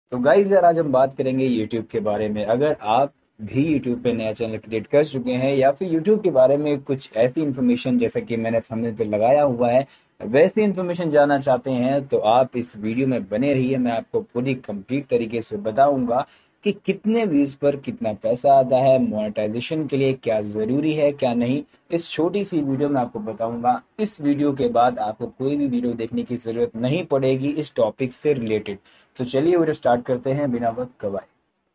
तो गाइज यार आज हम बात करेंगे YouTube के बारे में। अगर आप भी YouTube पे नया चैनल क्रिएट कर चुके हैं या फिर YouTube के बारे में कुछ ऐसी इन्फॉर्मेशन जैसा कि मैंने थंबनेल पे लगाया हुआ है वैसी इन्फॉर्मेशन जानना चाहते हैं तो आप इस वीडियो में बने रहिए। मैं आपको पूरी कंप्लीट तरीके से बताऊंगा कि कितने व्यूज पर कितना पैसा आता है, मोनेटाइजेशन के लिए क्या जरूरी है क्या नहीं। इस छोटी सी वीडियो में आपको बताऊंगा। इस वीडियो के बाद आपको कोई भी वीडियो देखने की जरूरत नहीं पड़ेगी इस टॉपिक से रिलेटेड। तो चलिए वीडियो स्टार्ट करते हैं बिना वक्त गवाए।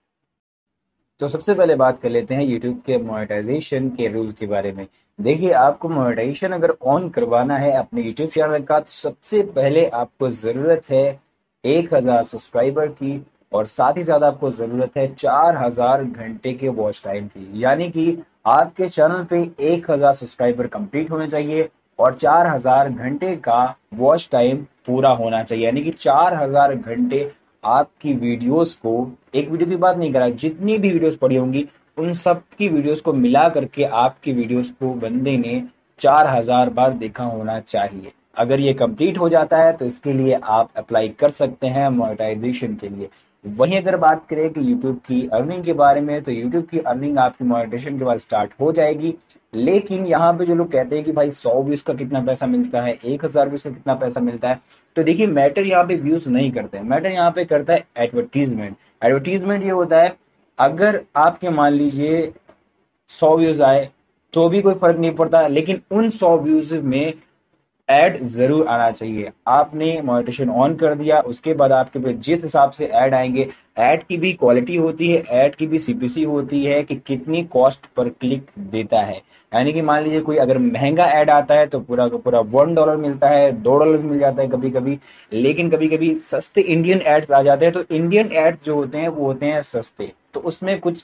तो सबसे पहले बात कर लेते हैं यूट्यूब के मोनेटाइजेशन के रूल के बारे में। देखिए, आपको मोनेटाइजेशन अगर ऑन करवाना है अपने यूट्यूब चैनल का तो सबसे पहले आपको ज़रूरत है 1000 सब्सक्राइबर की, और साथ ही साथ आपको ज़रूरत है 4000 घंटे के वॉच टाइम की। यानी कि आपके चैनल पे 1000 सब्सक्राइबर कंप्लीट होने चाहिए और 4000 घंटे का वॉच टाइम पूरा होना चाहिए। यानी कि 4000 घंटे आपकी वीडियोस को, एक वीडियो की बात नहीं कर रहा, जितनी भी वीडियोस पड़ी होंगी उन सब की वीडियोस को मिला करके आपकी वीडियोस को बंदे ने 4000 बार देखा होना चाहिए। अगर ये कंप्लीट हो जाता है तो इसके लिए आप अप्लाई कर सकते हैं मोनेटाइजेशन के लिए। वहीं अगर बात करें कि यूट्यूब की अर्निंग के बारे में तो यूट्यूब की अर्निंग आपकी मोनेटाइजेशन के बाद स्टार्ट हो जाएगी। लेकिन यहाँ पे जो लोग कहते हैं कि भाई 100 व्यूज का कितना पैसा मिलता है, 1000 व्यूज का कितना पैसा मिलता है, तो देखिए मैटर यहाँ पे व्यूज नहीं करते हैं, मैटर यहाँ पे करता है एडवर्टीजमेंट। एडवर्टीजमेंट ये होता है, अगर आपके मान लीजिए 100 व्यूज आए तो भी कोई फर्क नहीं पड़ता, लेकिन उन 100 व्यूज में ऐड जरूर आना चाहिए। आपने मोनेटाइजेशन ऑन कर दिया, उसके बाद आपके पे जिस हिसाब से ऐड आएंगे, ऐड की भी क्वालिटी होती है, ऐड की भी सीपीसी होती है कि कितनी कॉस्ट पर क्लिक देता है। यानी कि मान लीजिए कोई अगर महंगा ऐड आता है तो पूरा का पूरा $1 मिलता है, $2 भी मिल जाता है कभी कभी। लेकिन कभी कभी सस्ते इंडियन एड्स आ जाते हैं, तो इंडियन एड्स जो होते हैं वो होते हैं सस्ते, तो उसमें कुछ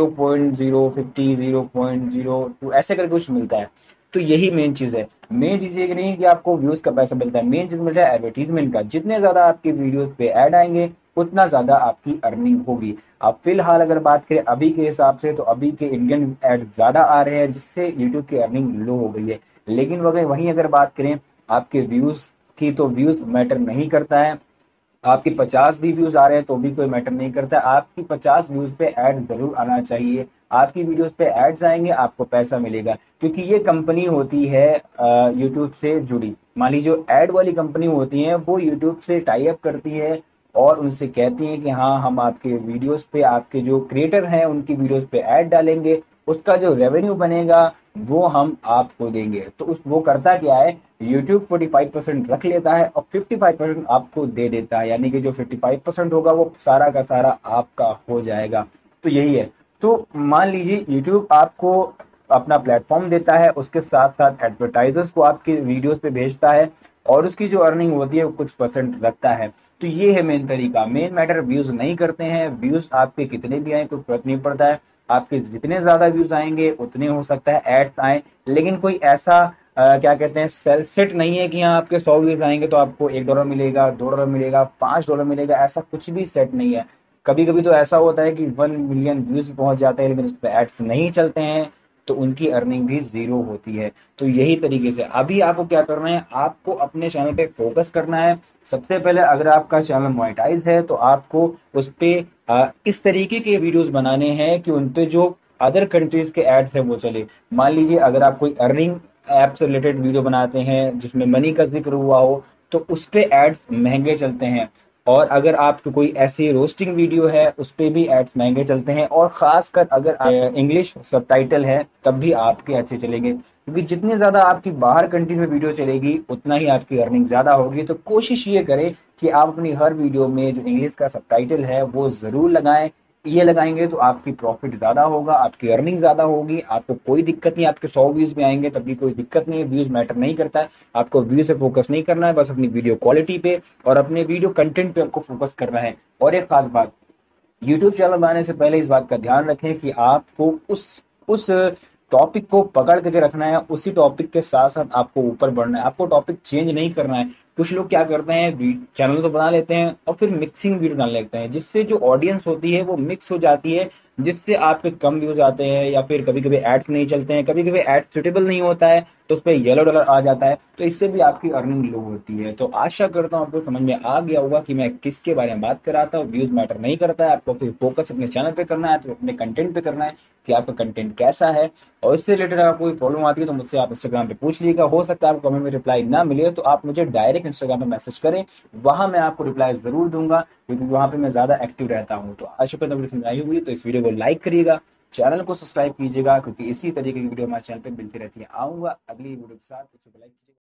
0.050 0.02 ऐसे करके कुछ मिलता है। तो यही मेन चीज है। मेन चीज ये नहीं कि आपको व्यूज का पैसा मिलता है, मेन चीज मिलता है एडवर्टीजमेंट का। जितने ज्यादा आपकी वीडियोस पे ऐड आएंगे उतना ज्यादा आपकी अर्निंग होगी। अब फिलहाल अगर बात करें अभी के हिसाब से तो अभी के इंडियन एड ज्यादा आ रहे हैं जिससे यूट्यूब की अर्निंग लो हो गई है। लेकिन वहीं अगर बात करें आपके व्यूज की तो व्यूज मैटर नहीं करता है। आपके 50 भी व्यूज आ रहे हैं तो भी कोई मैटर नहीं करता, आपकी 50 व्यूज पे ऐड जरूर आना चाहिए। आपकी वीडियोस पे एड्स आएंगे, आपको पैसा मिलेगा, क्योंकि ये कंपनी होती है यूट्यूब से जुड़ी। मान लीजिए जो एड वाली कंपनी होती है वो यूट्यूब से टाई अप करती है और उनसे कहती है कि हाँ हम आपके वीडियोस पे, आपके जो क्रिएटर हैं उनकी वीडियोस पे ऐड डालेंगे, उसका जो रेवेन्यू बनेगा वो हम आपको देंगे। तो उस वो करता क्या है, यूट्यूब 45% रख लेता है और 55% आपको दे देता है। यानी कि जो 55% होगा वो सारा का सारा आपका हो जाएगा। तो यही है। तो मान लीजिए यूट्यूब आपको अपना प्लेटफॉर्म देता है, उसके साथ साथ एडवर्टाइजर्स को आपके वीडियोस पे भेजता है और उसकी जो अर्निंग होती है वो कुछ परसेंट रखता है। तो ये है मेन तरीका। मेन मैटर व्यूज नहीं करते हैं, व्यूज आपके कितने भी आए कोई फर्क नहीं पड़ता है। आपके जितने ज्यादा व्यूज आएंगे उतने हो सकता है एड्स आए, लेकिन कोई ऐसा क्या कहते हैं सेल सेट नहीं है कि हाँ आपके 100 व्यूज आएंगे तो आपको $1 मिलेगा, $2 मिलेगा, $5 मिलेगा, ऐसा कुछ भी सेट नहीं है। कभी कभी तो ऐसा होता है कि 1 मिलियन व्यूज पहुंच जाते हैं लेकिन उस पर एड्स नहीं चलते हैं, तो उनकी अर्निंग भी जीरो होती है। तो यही तरीके से अभी आपको क्या करना है, आपको अपने चैनल पे फोकस करना है। सबसे पहले अगर आपका चैनल मोनेटाइज है तो आपको उस पे इस तरीके के वीडियोस बनाने हैं कि उन पे जो अदर कंट्रीज के एड्स है वो चले। मान लीजिए अगर आप कोई अर्निंग ऐप से रिलेटेड वीडियो बनाते हैं जिसमें मनी का जिक्र हुआ हो तो उस पे एड्स महंगे चलते हैं। और अगर आपकी कोई ऐसी रोस्टिंग वीडियो है उस पे भी एड्स महंगे चलते हैं, और खासकर अगर इंग्लिश सबटाइटल है तब भी आपके अच्छे चलेंगे, क्योंकि जितनी ज्यादा आपकी बाहर कंट्रीज में वीडियो चलेगी उतना ही आपकी अर्निंग ज्यादा होगी। तो कोशिश ये करें कि आप अपनी हर वीडियो में जो इंग्लिश का सबटाइटल है वो जरूर लगाएं। ये लगाएंगे तो आपकी प्रॉफिट ज्यादा होगा, आपकी अर्निंग ज्यादा होगी, आपको कोई दिक्कत नहीं। आपके 100 व्यूज भी आएंगे तब भी कोई दिक्कत नहीं है, व्यूज मैटर नहीं करता है। आपको व्यू से फोकस नहीं करना है, बस अपनी वीडियो क्वालिटी पे और अपने वीडियो कंटेंट पे आपको फोकस करना है। और एक खास बात, यूट्यूब चैनल बनाने से पहले इस बात का ध्यान रखें कि आपको उस टॉपिक को पकड़ करके रखना है, उसी टॉपिक के साथ साथ आपको ऊपर बढ़ना है, आपको टॉपिक चेंज नहीं करना है। कुछ लोग क्या करते हैं, चैनल तो बना लेते हैं और फिर मिक्सिंग वीडियो डालने लगते हैं जिससे जो ऑडियंस होती है वो मिक्स हो जाती है, जिससे आपके कम व्यूज आते हैं, या फिर कभी कभी एड्स नहीं चलते हैं, कभी कभी एड्स सुटेबल नहीं होता है तो उस पर येलो डॉलर आ जाता है, तो इससे भी आपकी अर्निंग लो होती है। तो आशा करता हूँ आपको समझ में आ गया होगा कि मैं किसके बारे में बात कर रहा था। व्यूज मैटर नहीं करता है, आपको फिर फोकस अपने चैनल पे करना है, तो अपने कंटेंट पे करना है कि आपका कंटेंट कैसा है। और इससे रिलेटेड अगर कोई प्रॉब्लम आती है तो मुझसे आप इंस्टाग्राम पे पूछ लीजिएगा। हो सकता है आपको कमेंट में रिप्लाई ना मिले तो आप मुझे डायरेक्ट इंस्टाग्राम पे मैसेज करें, वहां मैं आपको रिप्लाई जरूर दूंगा, क्योंकि वहां पे मैं ज्यादा एक्टिव रहता हूँ। तो आशा करता हूँ वीडियो समझ आई होगी, तो इस वीडियो को लाइक करिएगा, चैनल को सब्सक्राइब कीजिएगा, क्योंकि इसी तरीके की वीडियो हमारे चैनल पे मिलती रहती है। आऊंगा अगली वीडियो के साथ, तो लाइक कीजिएगा।